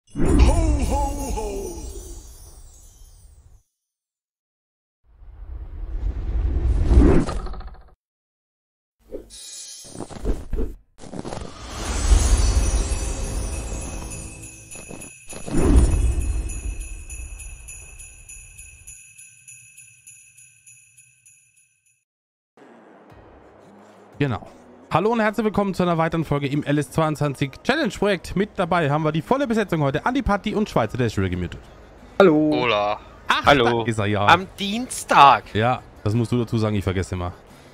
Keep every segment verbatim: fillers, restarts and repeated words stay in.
Ho, ho, ho. Genau. Hallo und herzlich willkommen zu einer weiteren Folge im L S zweiundzwanzig Challenge Projekt. Mit dabei haben wir die volle Besetzung heute. Andi, Patti und Schweizer, der ist schon gemutet. Hallo. Hola. Ach, hallo. Da ist er, ja. Am Dienstag. Ja, das musst du dazu sagen, ich vergesse immer.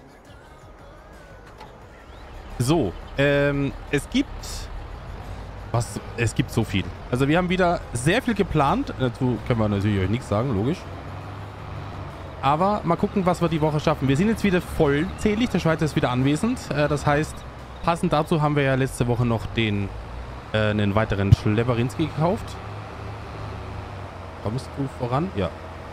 So, ähm, es gibt... Was? Es gibt so viel. Also wir haben wieder sehr viel geplant. Dazu können wir natürlich euch nichts sagen, logisch. Aber mal gucken, was wir die Woche schaffen. Wir sind jetzt wieder vollzählig. Der Schweizer ist wieder anwesend. Äh, das heißt, passend dazu haben wir ja letzte Woche noch den äh, einen weiteren Schleperinski gekauft. Kommst du voran? Ja.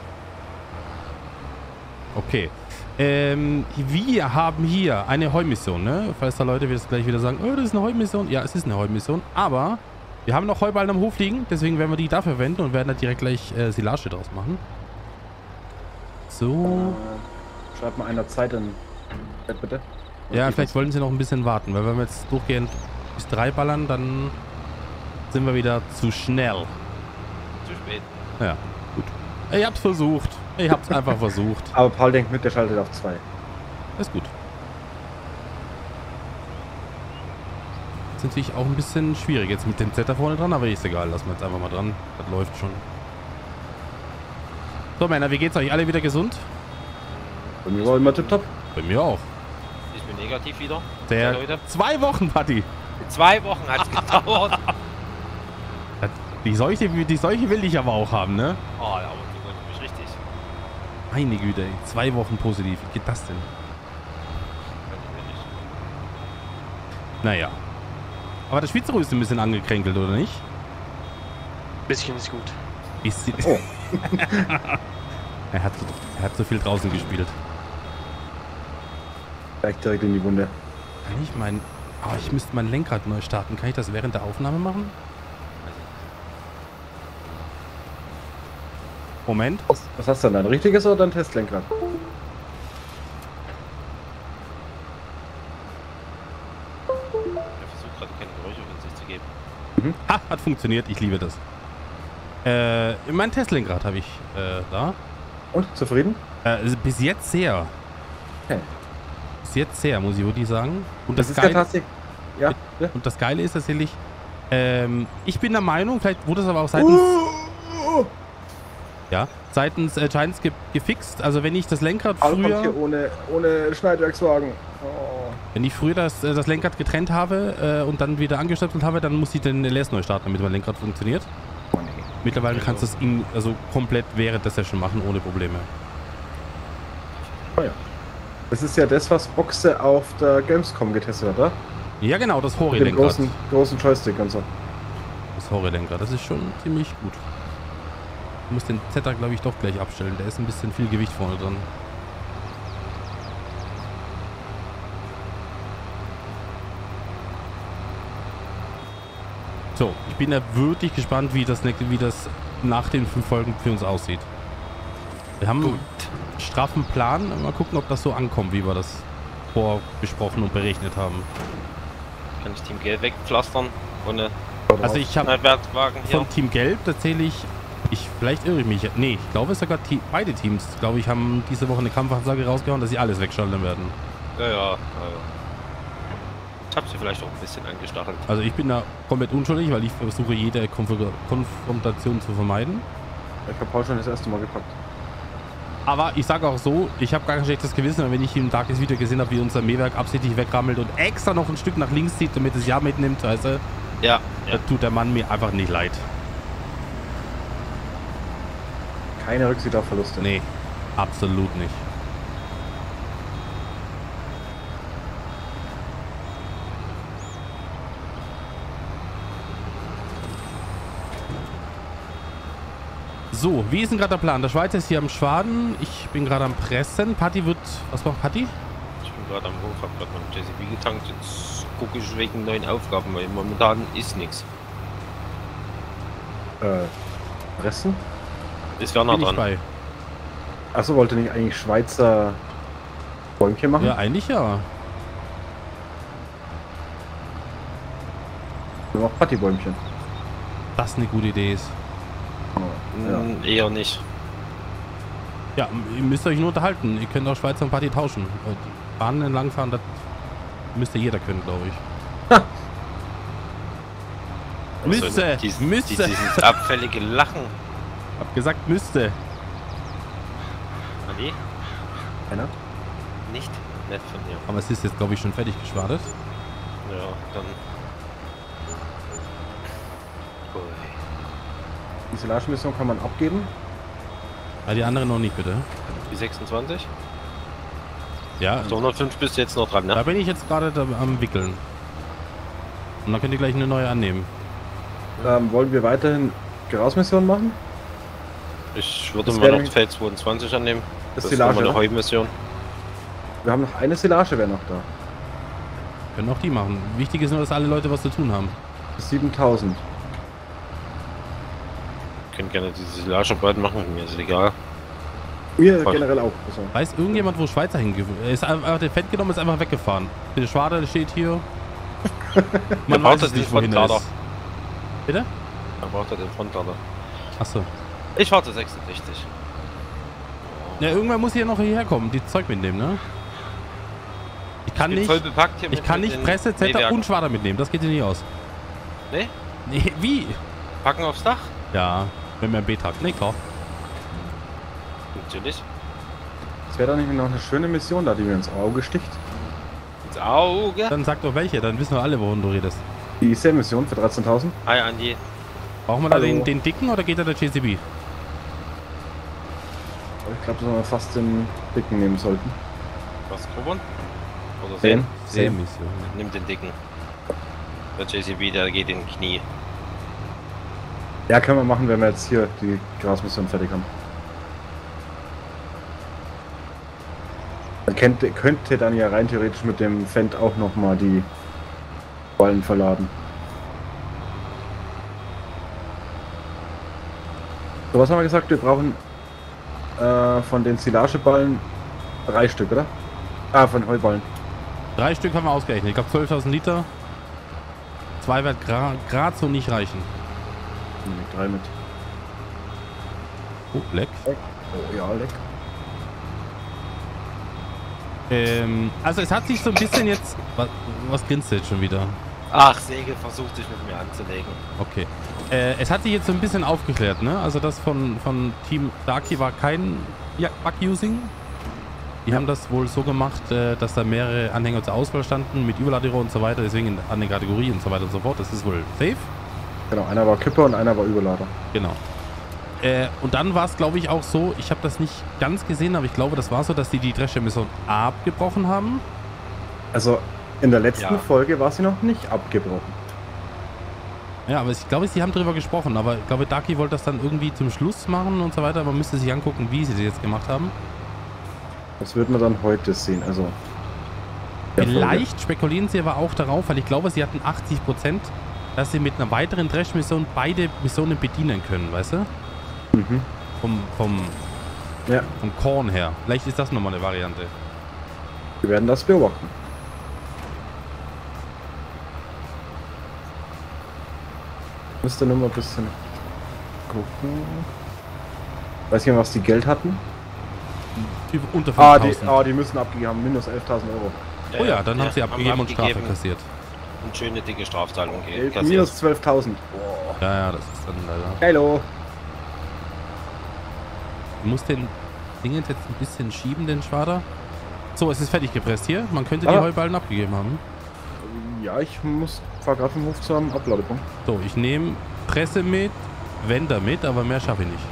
Okay. Ähm, wir haben hier eine Heumission, ne? Falls da Leute jetzt gleich wieder sagen, oh, das ist eine Heumission. Ja, es ist eine Heumission. Aber wir haben noch Heuballen am Hof liegen. Deswegen werden wir die dafür verwenden und werden da direkt gleich äh, Silage draus machen. So. Äh, schreibt mal einer Zeit in Chat, bitte. Und ja, vielleicht wollen sie noch ein bisschen warten, weil wenn wir jetzt durchgehend bis drei ballern, dann sind wir wieder zu schnell. Zu spät. Ja, gut. Ich hab's versucht. Ich hab's einfach versucht. Aber Paul denkt mit, der schaltet auf zwei. Ist gut. Ist natürlich auch ein bisschen schwierig jetzt mit dem Z da vorne dran, aber ist egal. Lassen wir jetzt einfach mal dran. Das läuft schon. So, Männer, wie geht's euch? Alle wieder gesund? Bei mir war immer tipptopp. Bei mir auch. Ich bin negativ wieder. Der Ja, Leute. zwei Wochen, Patti. Zwei Wochen hat es gedauert. Die Seuche, die Seuche will ich aber auch haben, ne? Oh, ja, aber du wolltest mich richtig. Meine Güte, ey. Zwei Wochen positiv. Wie geht das denn? Naja. Aber der Schweizer ist ein bisschen angekränkelt, oder nicht? Bisschen ist gut. Bisschen. Oh. er, hat so, er hat so viel draußen gespielt. Direkt direkt in die Wunde. Kann ich mein... Oh, ich müsste mein Lenkrad neu starten. Kann ich das während der Aufnahme machen? Moment. Was, was hast du denn? Ein richtiges oder ein Testlenkrad? Ich versuche gerade keine Geräusche von sich zu geben. Mhm. Ha, hat funktioniert. Ich liebe das. Äh, mein Testlenkrad habe ich äh, da. Und? Zufrieden? Äh, bis jetzt sehr. Okay. Bis jetzt sehr, muss ich wirklich sagen. Und das, Das ist ja Geile, tatsächlich... Ja. ja. und das Geile ist tatsächlich, ähm, ich bin der Meinung, vielleicht wurde es aber auch seitens... Uh, Ja, seitens äh, Giants ge gefixt. Also wenn ich das Lenkrad Paul kommt früher... hier ohne, ohne Schneidwerkswagen. Oh. Wenn ich früher das, äh, das Lenkrad getrennt habe äh, und dann wieder angestöpselt habe, dann muss ich den L S neu starten, damit mein Lenkrad funktioniert. Oh, nee. Mittlerweile kannst du es in, also komplett während der Session machen, ohne Probleme. Oh ja. Das ist ja das, was Boxe auf der Gamescom getestet hat, oder? Ja genau, das Mit dem Hori-Lenkrad. großen, großen Joystick und so. Das Hori-Lenkrad, das ist schon ziemlich gut. Ich muss den Z glaube ich, doch gleich abstellen. Der ist ein bisschen viel Gewicht vorne dran. So, ich bin ja wirklich gespannt, wie das, wie das nach den fünf Folgen für uns aussieht. Wir haben einen straffen Plan. Mal gucken, ob das so ankommt, wie wir das vorbesprochen und berechnet haben. Kann ich Team Gelb wegpflastern? Ohne Also ich habe Schneidwerkswagen hier. von Team Gelb tatsächlich, ich vielleicht irre ich mich, nee, ich glaube sogar Te beide Teams, glaube ich, haben diese Woche eine Kampfansage rausgehauen, dass sie alles wegschalten werden. Ja, ja, ja, ja. Ich hab sie vielleicht auch ein bisschen angestachelt. Also ich bin da komplett unschuldig, weil ich versuche jede Konf Konfrontation zu vermeiden. Ich habe Paul schon das erste Mal gepackt. Aber ich sage auch so, ich habe gar kein schlechtes Gewissen, wenn ich im Darkest Video gesehen habe, wie unser Mähwerk absichtlich wegrammelt und extra noch ein Stück nach links zieht, damit es ja mitnimmt, weißt du, Ja, ja. da tut der Mann mir einfach nicht leid. Keine Rücksicht auf Verluste. Nee, absolut nicht. So, wie ist denn gerade der Plan? Der Schweizer ist hier am Schwaden. Ich bin gerade am Pressen. Patti wird... Was macht Patti? Ich bin gerade am Hof, hab gerade mein J C B getankt. Jetzt gucke ich wegen neuen Aufgaben, weil momentan ist nichts. Äh, Pressen? Ist Werner Bin ich dran. bei. Achso, wollte nicht eigentlich Schweizer Bäumchen machen? Ja, eigentlich ja. Nur noch Partybäumchen. Das eine gute Idee ist. Ja. Mm, Eher nicht. Ja, ihr müsst euch nur unterhalten. Ihr könnt auch Schweizer und Party tauschen. Und Bahnen entlangfahren, das müsste jeder können, glaube ich. Also Müsste, dies, müsste. Dies, dieses abfällige Lachen. Hab gesagt, müsste. Ali? Einer? Nicht nett von dir. Aber es ist jetzt, glaube ich, schon fertig geschwadet. Ja, dann. Ui. Die Silagemission kann man abgeben. Ja, die anderen noch nicht, bitte. Die sechsundzwanzig? Ja, So, hundertfünf bist du jetzt noch dran, da ne? bin ich jetzt gerade da am Wickeln. Und dann könnt ihr gleich eine neue annehmen. Ähm, wollen wir weiterhin Gerausmission machen? Ich würde Das mal wäre- noch Feld zweiundzwanzig annehmen. Das Das ist Silage, nochmal eine ne? Heumission. Wir haben noch eine Silage, wäre noch da. Können auch die machen. Wichtig ist nur, dass alle Leute was zu tun haben. Bis siebentausend. Wir können gerne diese Silagearbeit machen, mir ist egal. Mir Voll. generell auch. Also. Weiß irgendjemand, wo Schweizer hingefahren ist? Er ist einfach der Fett genommen, ist einfach weggefahren. Der Schwader steht hier. Man braucht weiß es das nicht, den wohin er Frontlader. ist. Bitte? Dann braucht er den Frontlader. Achso. Ich warte sechsundsechzig. Ja, irgendwann muss hier noch hierher kommen, die Zeug mitnehmen, ne? Ich kann Bin nicht, voll bepackt hier ich mit- kann mit nicht den Presse, Zetter Nähwerken. und Schwader mitnehmen. Das geht hier nicht aus. Nee? Nee, wie? Packen aufs Dach? Ja, wenn wir ein B-Tag. Nee, klar. Natürlich. Das wäre dann nicht noch eine schöne Mission da, die mir ins Auge sticht. Ins Auge. Dann sag doch welche, dann wissen wir alle, wovon du redest. Die ist Mission für dreizehntausend. Hi Andi. Brauchen wir da Hallo. den, den dicken oder geht da der J C B? Ich glaube, dass wir fast den dicken nehmen sollten. Was, Grubbern? Oder Den? Sehen? Seemission. Nimm den dicken. Der J C B, der geht in den Knie. Ja, können wir machen, wenn wir jetzt hier die Grasmission fertig haben. Dann könnte, könnte dann ja rein theoretisch mit dem Fendt auch nochmal die Ballen verladen. So, was haben wir gesagt? Wir brauchen äh, von den Silageballen drei Stück, oder? Ah, von Heuballen. Drei Stück haben wir ausgerechnet. Ich glaube zwölftausend Liter. Zwei wird gerade gra so nicht reichen. Nee, drei mit. Oh, leck. Oh ja, leck. Ähm, also es hat sich so ein bisschen jetzt... Was, was grinst du jetzt schon wieder? Ach, Segel versucht sich mit mir anzulegen. Okay. Äh, es hat sich jetzt so ein bisschen aufgeklärt, ne? Also das von, von Team Darky war kein ja, Bug-Using. Die haben das wohl so gemacht, äh, dass da mehrere Anhänger zur Auswahl standen mit Überladerohr und so weiter, deswegen an den Kategorien und so weiter und so fort. Das ist wohl safe. Genau, einer war Kipper und einer war Überlader. Genau. Äh, und dann war es, glaube ich, auch so, ich habe das nicht ganz gesehen, aber ich glaube, das war so, dass die die Drescher-Mission abgebrochen haben. Also in der letzten Ja. Folge war sie noch nicht abgebrochen. Ja, aber ich glaube, sie haben darüber gesprochen, aber ich glaube, Darky wollte das dann irgendwie zum Schluss machen und so weiter. Man müsste sich angucken, wie sie das jetzt gemacht haben. Das wird man dann heute sehen. Also der Vielleicht spekulieren sie aber auch darauf, weil ich glaube, sie hatten achtzig Prozent, dass sie mit einer weiteren Dresch-Mission beide Missionen bedienen können, weißt du? Folge. Mhm. Vom, vom, Ja, vom Korn her. Vielleicht ist das nochmal eine Variante. wir werden das beobachten. Müsste nur mal ein bisschen gucken. Weiß nicht mehr, was die Geld hatten. Über, unter Ah, die, fünftausend. ah, die müssen abgegeben haben, minus elftausend Euro. Oh ja, dann haben sie abgegeben und Strafe abgegeben kassiert. Und schöne dicke Strafzahlung ge- Elf, kassiert. minus zwölftausend. Ja, ja, das ist dann leider. Hallo. Ich muss den Dingens jetzt ein bisschen schieben, den Schwader. So, es ist fertig gepresst hier. Man könnte die Ah. Heuballen abgegeben haben. Ja, ich muss fahr gerade vom Hof zu einem Abladepunkt. So, ich nehme Presse mit, Wender mit, aber mehr schaffe ich nicht.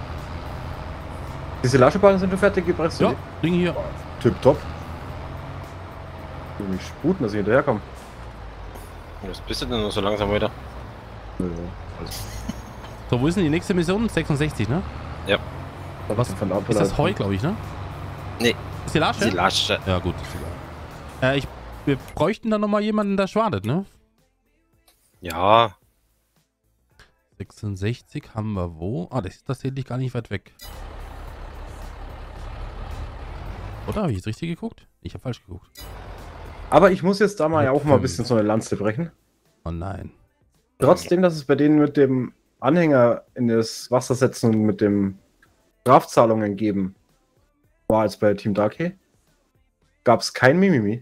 Die Silageballen sind schon fertig gepresst. Ja, Ding hier. Tipptopp. Ich will mich sputen, dass ich hinterherkomme. Was bist du denn noch so langsam wieder? Ja, also, So, wo ist denn die nächste Mission? sechsundsechzig, ne? Ja. Was von der ist das Abladepunkt. Heu, glaube ich, ne? Nee. Silage? Silage. Ja, gut. Äh, ich, wir bräuchten dann nochmal jemanden, der schwadet, ne? Ja. sechsundsechzig haben wir wo? Ah, das ist tatsächlich gar nicht weit weg. Oder habe ich jetzt richtig geguckt? Ich habe falsch geguckt. Aber ich muss jetzt da mal ja auch mal ein bisschen so eine Lanze brechen. Oh nein. Trotzdem, dass es bei denen mit dem Anhänger in das Wasser setzen und mit dem Strafzahlungen geben war als bei Team Darkey, gab es kein Mimimi.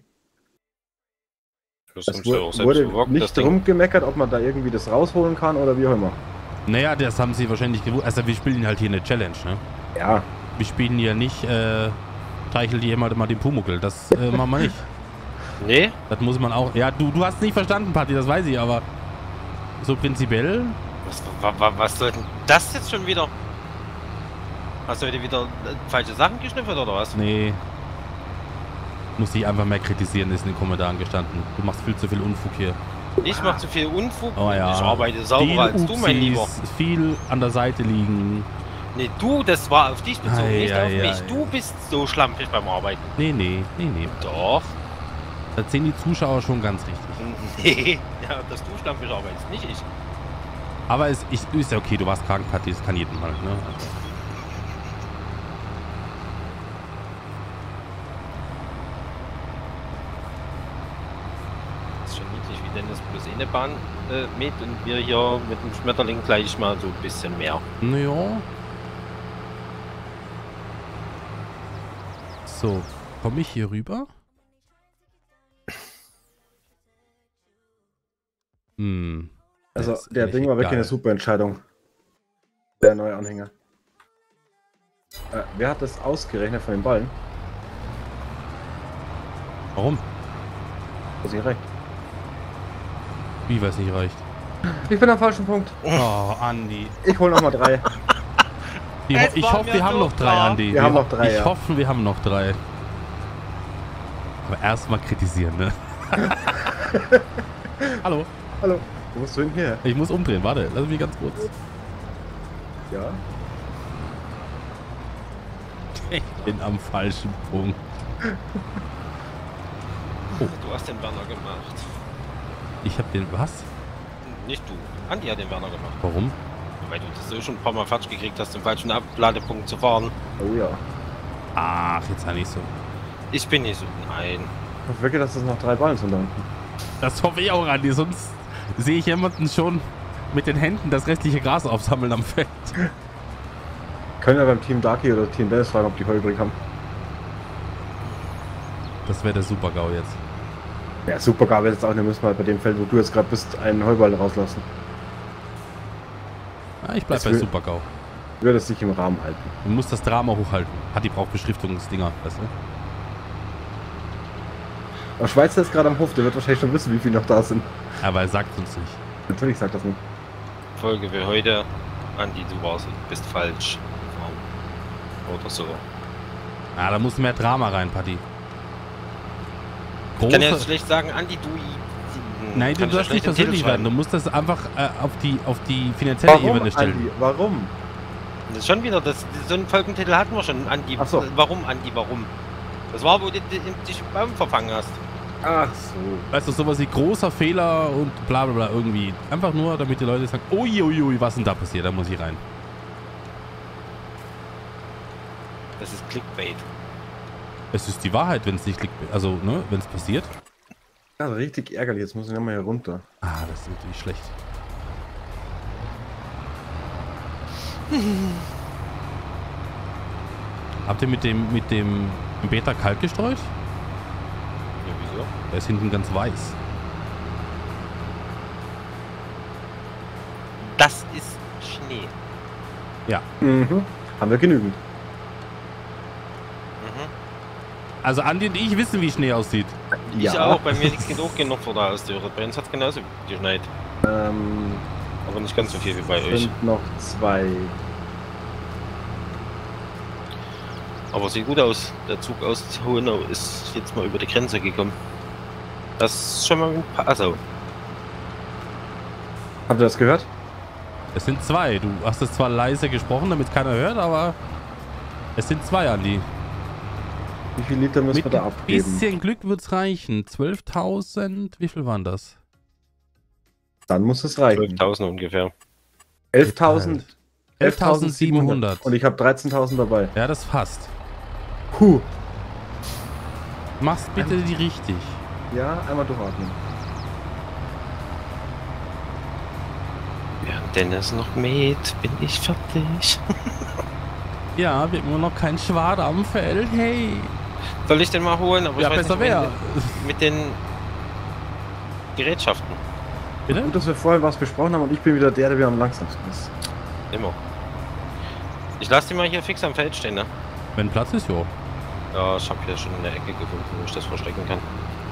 Das Es haben sie auch wurde, selbst wurde bewirkt, das nicht Ding. rumgemeckert, ob man da irgendwie das rausholen kann oder wie auch immer. Naja, das haben sie wahrscheinlich gewusst. Also wir spielen halt hier eine Challenge, ne? Ja, Wir spielen hier nicht, äh, streichel dir jemand mal den Pumuckel. Das äh, machen wir nicht. Nee? Das muss man auch. Ja, du, du hast nicht verstanden, Patti, das weiß ich, aber so prinzipiell. Was, wa, wa, was soll denn das jetzt schon wieder? Hast du heute wieder äh, falsche Sachen geschnüffelt oder was? Nee. Muss dich einfach mehr kritisieren, ist in den Kommentaren gestanden. Du machst viel zu viel Unfug hier. Ich mach zu viel Unfug. Oh ja. Ich arbeite sauberer als du, mein Lieber. Upsis, viel an der Seite liegen. Nee, du, das war auf dich bezogen, Ei, nicht ei, auf ei, mich. ei. Du bist so schlampig beim Arbeiten. Nee, nee, nee, nee. Doch. Das sehen die Zuschauer schon ganz richtig. Nee. Ja, dass du schlampig arbeitest, nicht ich. Aber es ist, ist ja okay, du warst krank, Patti, das kann jeden mal, ne? Also. Das ist schon niedlich, wie Dennis bloß eine Bahn äh, mit und wir hier mit dem Schmetterling gleich mal so ein bisschen mehr. Naja. So, komme ich hier rüber? Hm. also Das ist der echt Ding war wirklich geil. eine super Entscheidung. Der neue Anhänger. Äh, wer hat das ausgerechnet von den Ballen? Warum? Was nicht recht. Wie, weil es nicht reicht? Ich bin am falschen Punkt. Oh, Andi. Ich hol noch mal drei. Die, Es ich war hoffe, mir wir haben so noch drei, klar. Andi. Wir haben noch drei, Ich ja. hoffe, wir haben noch drei. Aber erstmal kritisieren, ne? Hallo. Hallo. Wo musst du hin hier? Ich muss umdrehen, warte, lass mich ganz kurz. Ja. Ich bin am falschen Punkt. Du hast den Werner gemacht. Ich hab den, was? Nicht du. Andi hat den Werner gemacht. Warum? Weil du das so schon ein paar Mal falsch gekriegt hast, den falschen Abladepunkt zu fahren. Oh ja. Ach, jetzt nicht so. Ich bin nicht so. Nein. Ich hoffe wirklich, dass das noch drei Ballen sind da unten. Das hoffe ich auch, Andi, sonst sehe ich jemanden schon mit den Händen das restliche Gras aufsammeln am Feld. Können wir beim Team Darky oder Team Dennis fragen, ob die Heubrig haben. Das wäre der Super-GAU jetzt. Ja, super, gab es jetzt auch nicht. Müssen wir bei dem Feld, wo du jetzt gerade bist, einen Heuball rauslassen. Ah, ich bleib Das bei will- Super-GAU. Würde es sich im Rahmen halten. Du musst das Drama hochhalten. Hat die braucht Beschriftungsdinger, weißt du? Der Schweizer ist gerade am Hof, der wird wahrscheinlich schon wissen, wie viele noch da sind. Aber er sagt uns nicht. Natürlich sagt das nicht. Folge wie heute. Andi, du warst, bist falsch. Oder so. Ah, da muss mehr Drama rein, Patti. Ich kann ja jetzt Große- schlecht sagen, Andi, du. Nein, du kann ich darfst ja nicht schlecht den persönlich Titel werden. Du schreiben. musst das einfach äh, auf die auf die finanzielle Ebene stellen. Andi? Warum? Das ist schon wieder, das, so einen Folgentitel hatten wir schon. Andi, Ach so. warum, Andi, warum? Das war, wo du di- di- dich im Baum verfangen hast. Ach so. Weißt du, sowas wie großer Fehler und bla bla bla irgendwie. Einfach nur, damit die Leute sagen, uiuiui, was denn da passiert? Da muss ich rein. Das ist Clickbait. Es ist die Wahrheit, wenn es nicht liegt. Also, ne, wenn es passiert. Also richtig ärgerlich, jetzt muss ich nochmal hier runter. Ah, das ist natürlich schlecht. Habt ihr mit dem mit dem Beta Kalk gestreut? Ja, wieso? Der ist hinten ganz weiß. Das ist Schnee. Mhm. Haben wir genügend. Mhm. Also Andi und ich wissen, wie Schnee aussieht. Ich auch, bei mir liegt genug genug vor der Haustüre. Bei uns hat es genauso geschneit. Ähm, Aber nicht ganz so viel wie bei euch. sind noch zwei. Aber sieht gut aus. Der Zug aus Hohenau ist jetzt mal über die Grenze gekommen. Das ist schon mal ein paar. Also, Habt ihr das gehört? Es sind zwei. Du hast es zwar leise gesprochen, damit keiner hört, aber es sind zwei, Andi. Wie viel Liter müssen Mit wir da ein abgeben? bisschen Glück wird's reichen. zwölftausend. Wie viel waren das? Dann muss es reichen. zwölftausend ungefähr. elftausend. elftausendsiebenhundert. Und ich habe dreizehntausend dabei. Ja, das passt. Puh. Mach's bitte die richtig. Ja, einmal durchatmen. Während Dennis noch mäht, bin ich fertig. Ja, wir haben immer noch kein Schwader am Feld. Hey. Soll ich den mal holen? Aber Ja, ich weiß besser nicht, wäre. mit den Gerätschaften. Bitte? Gut, dass wir vorher was besprochen haben und ich bin wieder der, der wieder am langsamsten ist. Immer. Ich lasse die mal hier fix am Feld stehen, ne? Wenn Platz ist, jo. Ja, ich habe hier schon eine Ecke gefunden, wo ich das verstecken kann.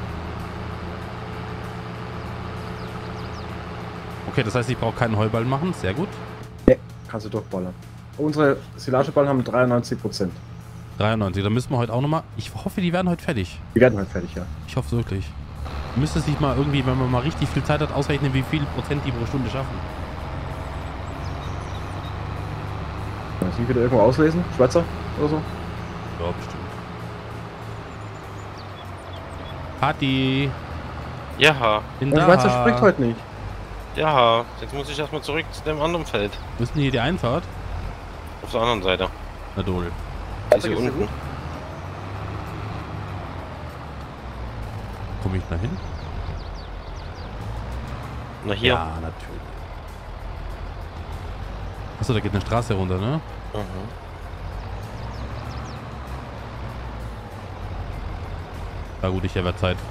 Okay, das heißt, ich brauche keinen Heuballen machen. Sehr gut. Ne, kannst du durchballern. Unsere Silageballen haben dreiundneunzig Prozent. dreiundneunzig. Dann müssen wir heute auch nochmal... Ich hoffe, die werden heute fertig. Die werden halt fertig, ja. Ich hoffe wirklich. Müsste sich mal irgendwie, wenn man mal richtig viel Zeit hat, ausrechnen, wie viel Prozent die pro Stunde schaffen. Kann ich nicht wieder irgendwo auslesen? Schweizer oder so? Ja, bestimmt. Party. Ja, Bin Der da. Schweizer spricht heute nicht. ja. Jetzt muss ich erstmal zurück zu dem anderen Feld. Wo ist denn hier die Einfahrt? Auf der anderen Seite. Na dol. Ist hier geht's dir unten. gut? Komme ich da hin? Na hier. Ja, natürlich. Achso, da geht eine Straße runter, ne? Mhm. Na gut, ich habe Zeit.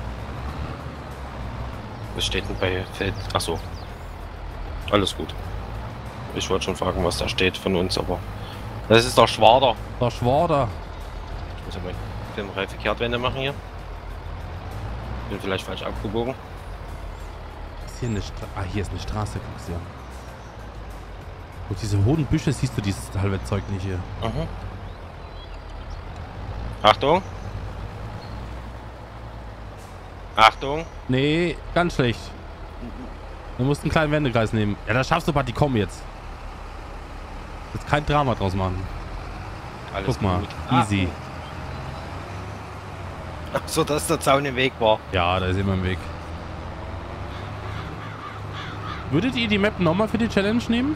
Was steht denn bei Feld? Achso. Alles gut. Ich wollte schon fragen, was da steht von uns, aber... Das ist der Schwader. Da Schwader. Ich muss aber den drei Verkehrtwende machen hier. Bin vielleicht falsch abgebogen. Ist hier eine Stra ah, hier ist eine Straße, guck's dir an. Und diese hohen Büsche siehst du dieses halbe Zeug nicht hier. Mhm. Achtung. Achtung. Nee, ganz schlecht. Du musst einen kleinen Wendekreis nehmen. Ja, das schaffst du, Party, komm jetzt. Jetzt kein Drama draus machen. Alles Guck mal, gut. easy. Ach so, dass der Zaun im Weg war. Ja, da ist immer im Weg. Würdet ihr die Map nochmal für die Challenge nehmen?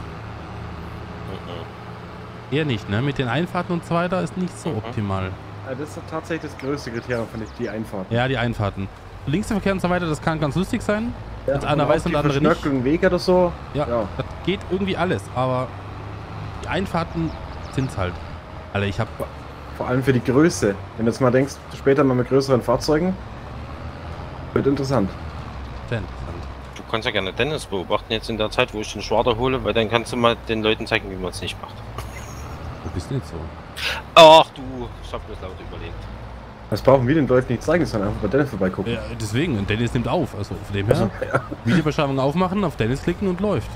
Mhm. Eher nicht, ne? Mit den Einfahrten und so weiter ist nicht so Mhm. optimal. Ja, das ist tatsächlich das größte Kriterium, finde ich, die Einfahrt. Ja, die Einfahrten. Linksverkehr und so weiter, das kann ganz lustig sein. Ja, Wenn einer weiß und der andere nicht. Verschnörkeln Weg oder so. Ja, Ja. das geht irgendwie alles, aber die Einfahrten sind's halt. Alter, ich hab... Vor allem für die Größe. Wenn du jetzt mal denkst, später mal mit größeren Fahrzeugen, wird interessant. Sehr interessant. Du kannst ja gerne Dennis beobachten jetzt in der Zeit, wo ich den Schwader hole, weil dann kannst du mal den Leuten zeigen, wie man es nicht macht. Du bist nicht so. Ach du, ich hab bloß laut überlegt. Das brauchen wir den Leuten nicht zeigen, sondern einfach bei Dennis vorbeigucken. Ja, deswegen. Und Dennis nimmt auf. Also von dem her. Also, ja. Videobeschreibung aufmachen, auf Dennis klicken und läuft.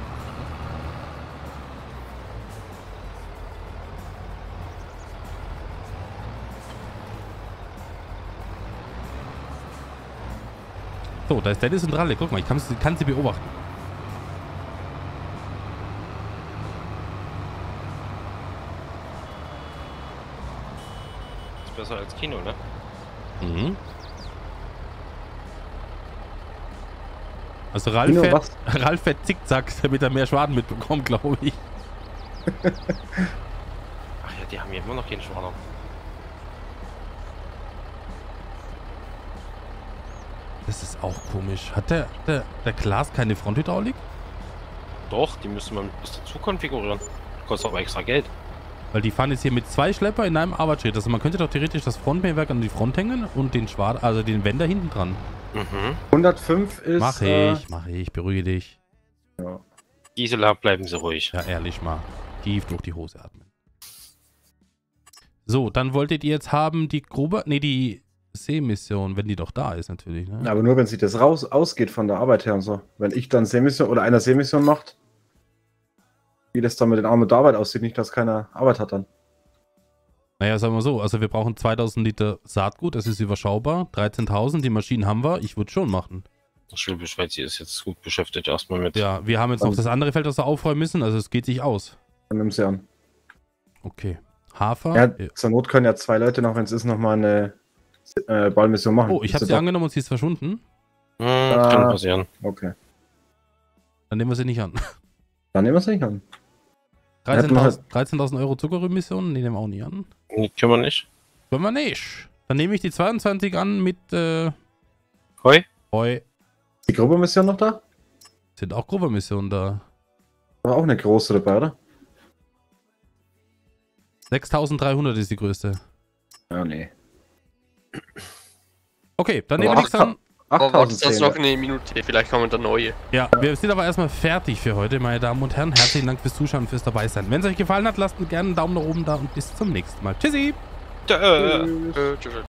So, da ist Dennis und Ralle. Guck mal, ich kann, kann sie beobachten. Ist besser als Kino, ne? Mhm. Also Ralf Kino, fährt, was? Ralf fährt zickzack, damit er mehr Schaden mitbekommt, glaube ich. Ach ja, die haben hier immer noch keinen Schwader. Das ist auch komisch. Hat der, der, der Glas keine Fronthydraulik? Doch, die müsste man bis dazu konfigurieren. Kostet aber extra Geld. Weil die fahren jetzt hier mit zwei Schlepper in einem Arbeitsschritt. Also man könnte doch theoretisch das Frontmähwerk an die Front hängen und den Schwad, also den Wender hinten dran. Mhm. hundertfünf ist. Mach äh, ich, mach ich, beruhige dich. Ja. Gisela, bleiben Sie ruhig. Ja, ehrlich mal. Tief durch die Hose atmen. So, dann wolltet ihr jetzt haben die Gruber, nee, die Seemission, wenn die doch da ist natürlich, ne? Aber nur wenn sich das raus ausgeht von der Arbeit her und so. Wenn ich dann Seemission oder einer Seemission macht, wie das dann mit den Armen und der Arbeit aussieht, nicht, dass keiner Arbeit hat dann. Naja, sagen wir so, also wir brauchen zweitausend Liter Saatgut, das ist überschaubar. dreizehntausend, die Maschinen haben wir, ich würde schon machen. Schwäbisch ist jetzt gut beschäftigt erstmal mit. Ja, wir haben jetzt noch das andere Feld, das wir aufräumen müssen, also es geht sich aus. Dann nimm sie an. Okay. Hafer. Ja, äh, zur Not können ja zwei Leute noch, wenn es ist, nochmal eine äh, Ballmission machen. Oh, ich habe Ist sie das- angenommen und sie ist verschwunden. Hm, kann Ah. passieren. Okay. Dann nehmen wir sie nicht an. Dann nehmen wir es nicht an. dreizehntausend Euro Zuckerrübenmissionen? Nee, nehmen wir auch nicht an. Nee, können wir nicht. Können wir nicht. Dann nehme ich die zweiundzwanzig an mit äh, Hoi? Hoi. Die Gruppenmission noch da? Sind auch Gruppenmissionen da. War auch eine große dabei, oder? sechstausenddreihundert ist die größte. Ja, nee. Okay, dann Aber nehmen wir nichts an. Aber wartet das noch achttausendzehn. eine Minute, vielleicht kommen dann neue. Ja, wir sind aber erstmal fertig für heute, meine Damen und Herren. Herzlichen Dank fürs Zuschauen und fürs dabei sein. Wenn es euch gefallen hat, lasst gerne einen Daumen nach oben da und bis zum nächsten Mal. Tschüssi! Tschö. Äh, tschüss.